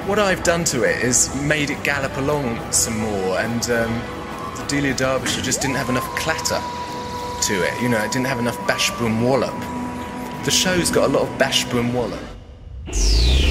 what I've done to it is made it gallop along some more, and the Delia Derbyshire just didn't have enough clatter to it. You know, it didn't have enough bash boom wallop. The show's got a lot of bash boom wallop.